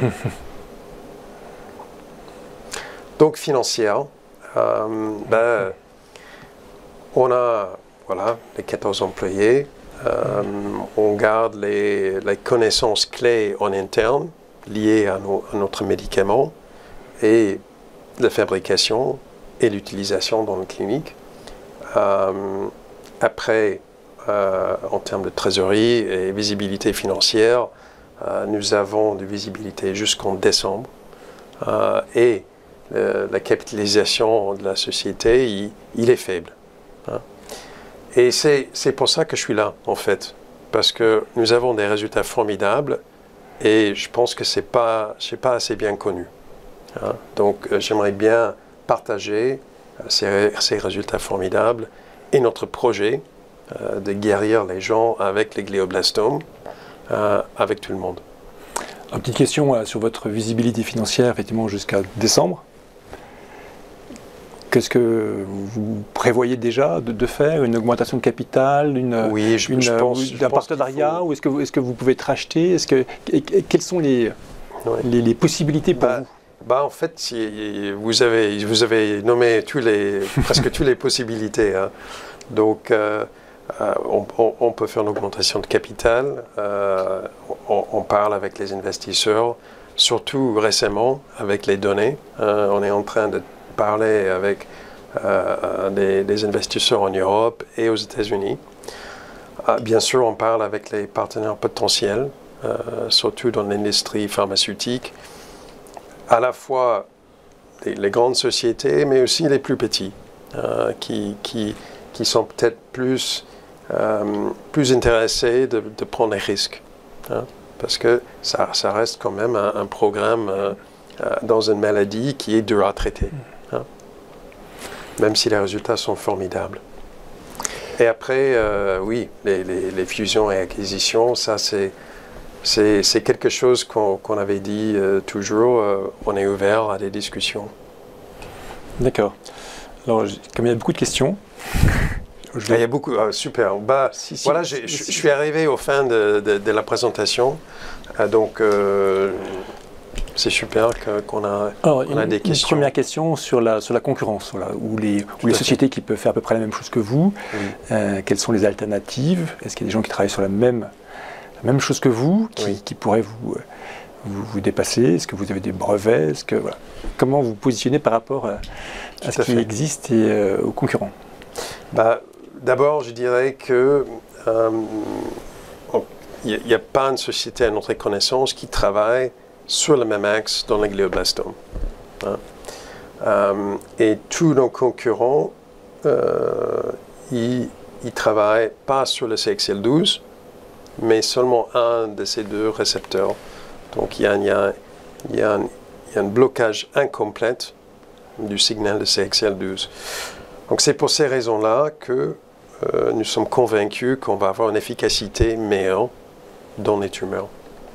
Donc financière, euh, ben, on a voilà, les quatorze employés, euh, on garde les, les connaissances clés en interne, liées à, nos, à notre médicament et la fabrication et l'utilisation dans la clinique. Euh, après, euh, en termes de trésorerie et visibilité financière, euh, nous avons de visibilité jusqu'en décembre euh, et euh, la capitalisation de la société, il, il est faible. Hein. Et c'est, c'est pour ça que je suis là, en fait, parce que nous avons des résultats formidables. Et je pense que ce n'est pas, c'est pas assez bien connu. Hein. Donc euh, j'aimerais bien partager euh, ces, ces résultats formidables et notre projet euh, de guérir les gens avec les glioblastomes, euh, avec tout le monde. Une petite question euh, sur votre visibilité financière, effectivement, jusqu'à décembre. Qu'est-ce que vous prévoyez déjà de, de faire? Une augmentation de capital, une, oui, je, une, je pense, d'un partenariat, faut... ou est-ce que, vous, est-ce que vous pouvez être racheté? Est-ce que, quelles sont les, ouais. les, les possibilités pour bah, vous? Bah en fait, si vous, avez, vous avez nommé tous les, presque toutes les possibilités. Hein. Donc, euh, euh, on, on, on peut faire une augmentation de capital. Euh, on, on parle avec les investisseurs, surtout récemment avec les données. Euh, on est en train de parler avec euh, des, des investisseurs en Europe et aux États-Unis. Euh, bien sûr, on parle avec les partenaires potentiels euh, surtout dans l'industrie pharmaceutique, à la fois les, les grandes sociétés, mais aussi les plus petits, euh, qui, qui, qui sont peut-être plus, euh, plus intéressés de, de prendre des risques. Hein, parce que ça, ça reste quand même un, un programme euh, euh, dans une maladie qui est dur à traiter, hein, même si les résultats sont formidables. Et après, euh, oui, les, les, les fusions et acquisitions, ça c'est c'est quelque chose qu'on qu'on avait dit euh, toujours, euh, on est ouvert à des discussions. D'accord. Alors, comme il y a beaucoup de questions... Je... Il y a beaucoup, ah, super. Bah, si, si, voilà, je, je, je suis arrivé au fin de, de, de la présentation, euh, donc euh, c'est super qu'on a, Alors, qu une, a des questions. Une première question sur la, sur la concurrence, voilà, ou les, ou les sociétés qui peuvent faire à peu près la même chose que vous. Oui. Euh, quelles sont les alternatives? Est-ce qu'il y a des gens qui travaillent sur la même, la même chose que vous, qui, oui. qui pourraient vous, vous, vous dépasser? Est-ce que vous avez des brevets? Est-ce que, voilà. Comment vous positionnez par rapport à, à ce qui existe et euh, aux concurrents? Bah, D'abord, je dirais que euh, il n'y a, a pas une société à notre connaissance qui travaille sur le même axe dans les glioblastomes. Hein. Euh, et tous nos concurrents, euh, ils ne travaillent pas sur le C X L douze, mais seulement un de ces deux récepteurs. Donc il y a, y a, y a, un, y a un blocage incomplet du signal de C X L douze. Donc c'est pour ces raisons-là que euh, nous sommes convaincus qu'on va avoir une efficacité meilleure dans les tumeurs.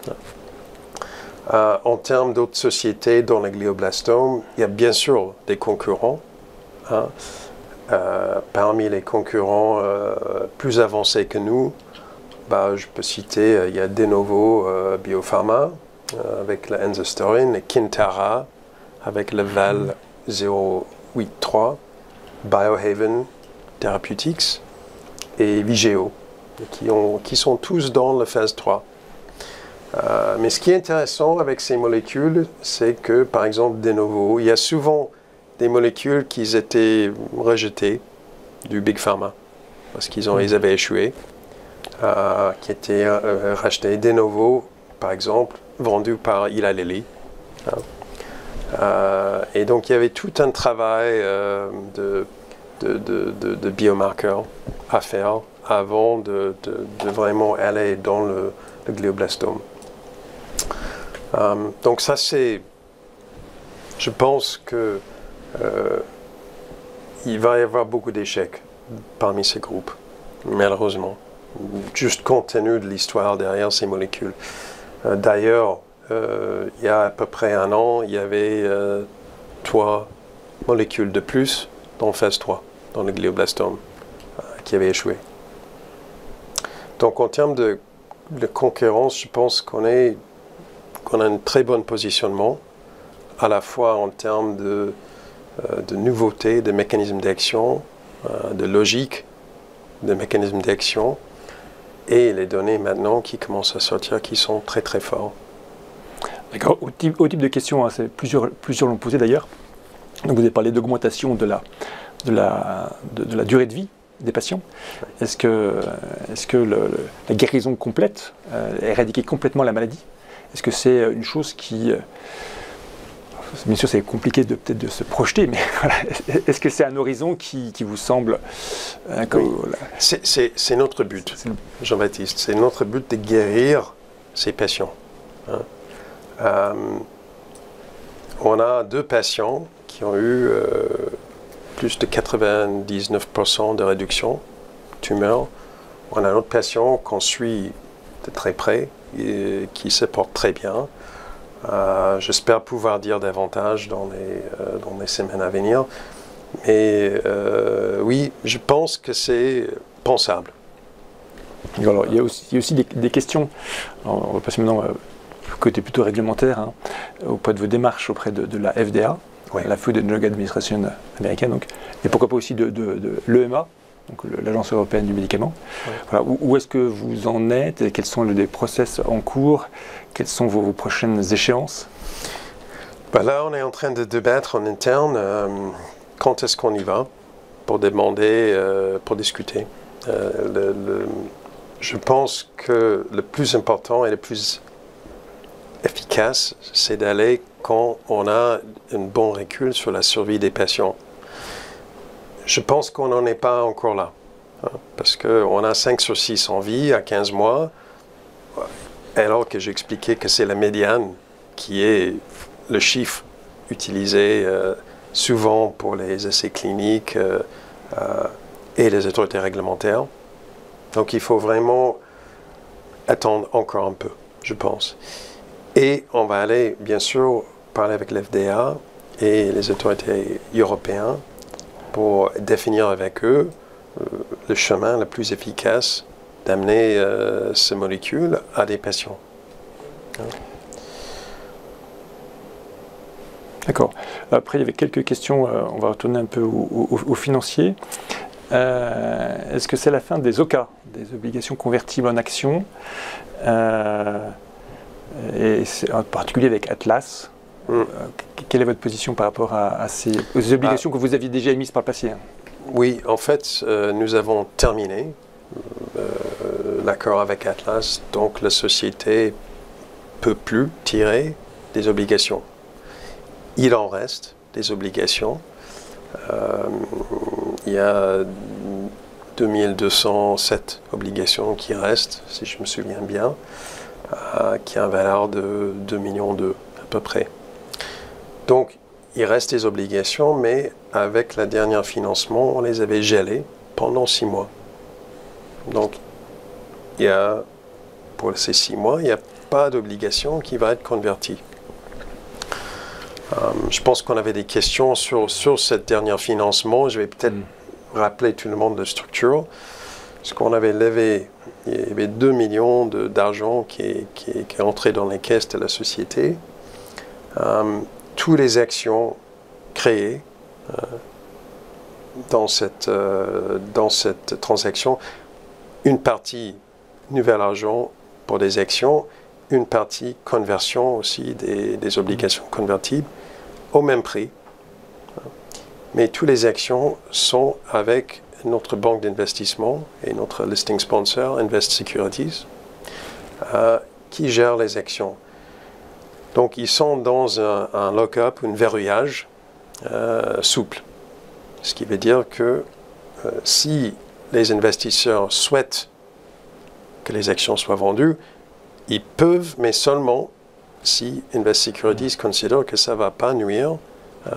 Euh, en termes d'autres sociétés dans les glioblastomes, il y a bien sûr des concurrents. Hein. Euh, parmi les concurrents euh, plus avancés que nous, bah, je peux citer, euh, il y a De Novo euh, Biopharma euh, avec la enzastaurin, et Kintara avec le Val zéro huit trois, Biohaven Therapeutics et Vigeo, qui, ont, qui sont tous dans la phase trois. Euh, mais ce qui est intéressant avec ces molécules, c'est que, par exemple, De Novo, il y a souvent des molécules qui étaient rejetées du Big Pharma, parce qu'ils mmh. avaient échoué, euh, qui étaient euh, rachetées. De Novo, par exemple, vendu par Eli Lilly. Hein. Euh, et donc, il y avait tout un travail euh, de, de, de, de, de biomarqueurs à faire avant de, de, de vraiment aller dans le, le glioblastome. Euh, donc ça, c'est... Je pense que euh, il va y avoir beaucoup d'échecs parmi ces groupes, malheureusement, juste compte tenu de l'histoire derrière ces molécules. Euh, D'ailleurs, euh, il y a à peu près un an, il y avait euh, trois molécules de plus dans phase trois, dans le glioblastome, euh, qui avaient échoué. Donc en termes de, de concurrence, je pense qu'on est qu'on a un très bon positionnement, à la fois en termes de, euh, de nouveautés, de mécanismes d'action, euh, de logique, de mécanismes d'action, et les données maintenant qui commencent à sortir, qui sont très très forts. D'accord. Au type, au type de questions, hein, plusieurs, plusieurs l'ont posé d'ailleurs. Donc vous avez parlé d'augmentation de la, de, la, de, de la durée de vie des patients. Est-ce que, est-ce que le, le, la guérison complète, euh, éradiquer complètement la maladie, est-ce que c'est une chose qui... Euh, bien sûr, c'est compliqué de peut-être de se projeter, mais voilà, est-ce que c'est un horizon qui, qui vous semble... Euh, oui. Voilà. C'est notre but, Jean-Baptiste. C'est notre but de guérir ces patients. Hein. Euh, on a deux patients qui ont eu euh, plus de quatre-vingt-dix-neuf pour cent de réduction tumeur. On a un autre patient qu'on suit de très près et qui se porte très bien. Euh, J'espère pouvoir dire davantage dans les, euh, dans les semaines à venir. Mais euh, oui, je pense que c'est pensable. Alors, il y a aussi, il y a aussi des, des questions. Alors, on va passer maintenant... Euh, côté plutôt réglementaire, hein, auprès de vos démarches auprès de, de la F D A, oui. la Food and Drug Administration américaine, donc, et pourquoi pas aussi de, de, de l'E M A, l'Agence européenne du médicament. Oui. Voilà, où où est-ce que vous en êtes et quels sont les process en cours? Quelles sont vos, vos prochaines échéances? Ben là, on est en train de débattre en interne euh, quand est-ce qu'on y va pour demander, euh, pour discuter. Euh, le, le, je pense que le plus important et le plus efficace, c'est d'aller quand on a un bon recul sur la survie des patients. Je pense qu'on n'en est pas encore là, hein, parce qu'on a cinq sur six en vie à quinze mois, alors que j'expliquais que c'est la médiane qui est le chiffre utilisé euh, souvent pour les essais cliniques euh, euh, et les autorités réglementaires. Donc il faut vraiment attendre encore un peu, je pense. Et on va aller, bien sûr, parler avec l'F D A et les autorités européennes pour définir avec eux euh, le chemin le plus efficace d'amener euh, ces molécules à des patients. D'accord. Après, il y avait quelques questions, euh, on va retourner un peu au, au, au financier. Euh, Est-ce que c'est la fin des O C A, des obligations convertibles en actions, euh, et en particulier avec Atlas? mm. euh, Quelle est votre position par rapport à, à ces aux obligations ah. que vous aviez déjà émises par le passé? Oui, en fait, euh, nous avons terminé euh, l'accord avec Atlas, donc la société ne peut plus tirer des obligations. Il en reste des obligations. Euh, il y a deux mille deux cent sept obligations qui restent, si je me souviens bien, euh, qui a une valeur de deux millions d'euros à peu près. Donc, il reste des obligations, mais avec le dernier financement, on les avait gelées pendant six mois. Donc, il y a, pour ces six mois, il n'y a pas d'obligation qui va être convertie. Euh, je pense qu'on avait des questions sur, sur ce dernier financement. Je vais peut-être mm. rappeler tout le monde de structure. Parce qu'on avait levé, il y avait deux millions d'argent qui, qui, qui est entré dans les caisses de la société. Euh, toutes les actions créées euh, dans, cette, euh, dans cette transaction, une partie nouvel argent pour des actions, une partie conversion aussi des, des obligations convertibles au même prix. Mais toutes les actions sont avec notre banque d'investissement et notre listing sponsor, Invest Securities, euh, qui gère les actions. Donc ils sont dans un, un lock-up, un verrouillage euh, souple. Ce qui veut dire que euh, si les investisseurs souhaitent que les actions soient vendues, ils peuvent, mais seulement si Invest Securities considère que ça ne va pas nuire euh,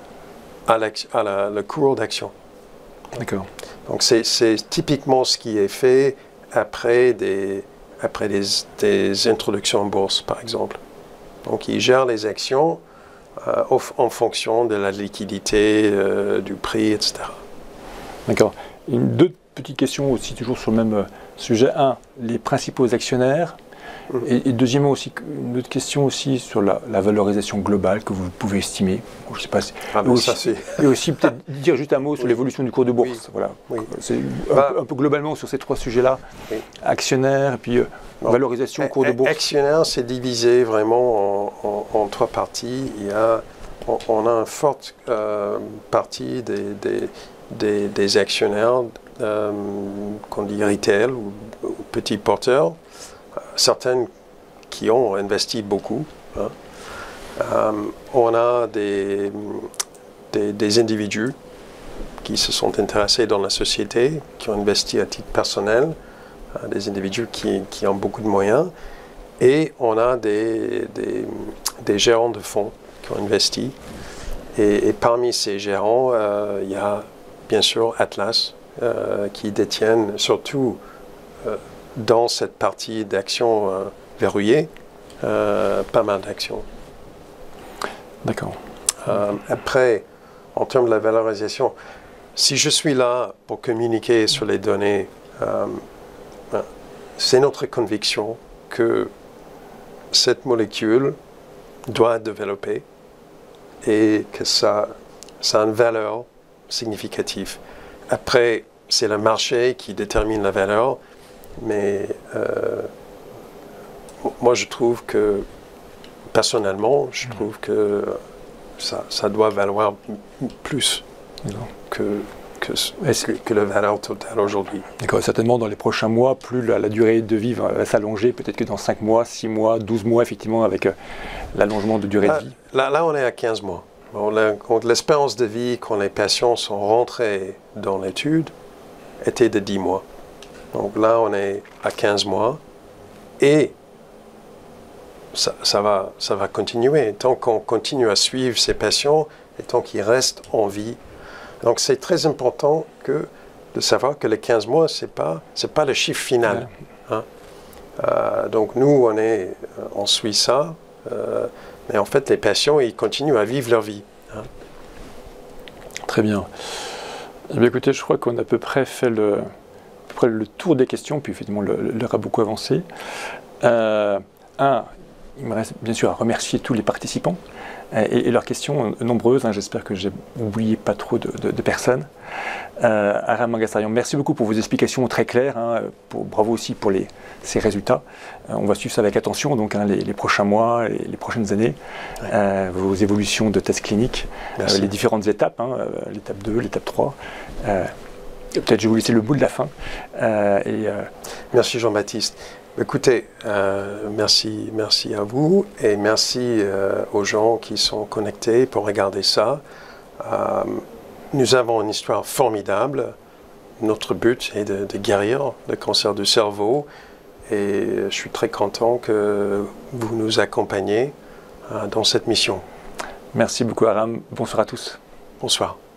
à, à la, le cours d'action. D'accord. Donc c'est typiquement ce qui est fait après des, après des, des introductions en bourse, par exemple. Donc ils gèrent les actions euh, en fonction de la liquidité, euh, du prix, et cetera. D'accord. Deux petites questions aussi, toujours sur le même sujet. Un, les principaux actionnaires. Et, et deuxièmement aussi, une autre question aussi sur la, la valorisation globale que vous pouvez estimer. Bon, je sais pas si, ah ben aussi, ça, et aussi peut-être dire juste un mot sur oui. l'évolution du cours de bourse. Oui. Voilà. Oui. C'est bah, un, un peu globalement sur ces trois sujets-là. Oui. Actionnaires, et puis euh, valorisation, a, cours de bourse. Actionnaires, c'est divisé vraiment en, en, en trois parties. Il y a, on, on a une forte euh, partie des, des, des, des actionnaires euh, qu'on dit retail ou, ou petits porteurs. Certaines qui ont investi beaucoup. Hein. Euh, on a des, des, des individus qui se sont intéressés dans la société, qui ont investi à titre personnel, euh, des individus qui, qui ont beaucoup de moyens, et on a des, des, des gérants de fonds qui ont investi. Et, et parmi ces gérants, euh, il y a bien sûr Atlas, euh, qui détiennent surtout euh, dans cette partie d'actions euh, verrouillées, euh, pas mal d'actions. D'accord. Euh, après, en termes de la valorisation, si je suis là pour communiquer sur les données, euh, c'est notre conviction que cette molécule doit développer et que ça, ça a une valeur significative. Après, c'est le marché qui détermine la valeur. Mais euh, moi, je trouve que, personnellement, je trouve que ça, ça doit valoir plus que, que que, que, que la valeur totale aujourd'hui. D'accord, certainement dans les prochains mois, plus la, la durée de vie va, va s'allonger, peut-être que dans cinq mois, six mois, douze mois, effectivement, avec euh, l'allongement de durée là, de vie. Là, là, on est à quinze mois. Bon, l'espérance de vie, quand les patients sont rentrés dans l'étude, était de dix mois. Donc là, on est à quinze mois. Et ça, ça, va, ça va continuer. Tant qu'on continue à suivre ces patients et tant qu'ils restent en vie. Donc c'est très important que, de savoir que les quinze mois, ce n'est pas, c'est pas le chiffre final. Ouais. Hein? Euh, donc nous, on, est, on suit ça. Euh, mais en fait, les patients, ils continuent à vivre leur vie. Hein? Très bien. Eh bien. Écoutez, je crois qu'on a à peu près fait le, à peu près le tour des questions, puis effectivement, l'heure a beaucoup avancé. Euh, un, il me reste bien sûr à remercier tous les participants et, et leurs questions nombreuses. Hein, j'espère que j'ai oublié pas trop de, de, de personnes. Euh, Aram Mangasarian, merci beaucoup pour vos explications très claires. Hein, pour, bravo aussi pour les, ces résultats. Euh, on va suivre ça avec attention, donc hein, les, les prochains mois, les, les prochaines années, ouais. euh, vos évolutions de tests cliniques, euh, les différentes étapes, hein, l'étape deux, l'étape trois. Euh, Peut-être je vais vous laisser le bout de la fin. Euh, et, euh... Merci Jean-Baptiste. Écoutez, euh, merci, merci à vous et merci euh, aux gens qui sont connectés pour regarder ça. Euh, nous avons une histoire formidable. Notre but est de, de guérir le cancer du cerveau et je suis très content que vous nous accompagniez euh, dans cette mission. Merci beaucoup Aram. Bonsoir à tous. Bonsoir.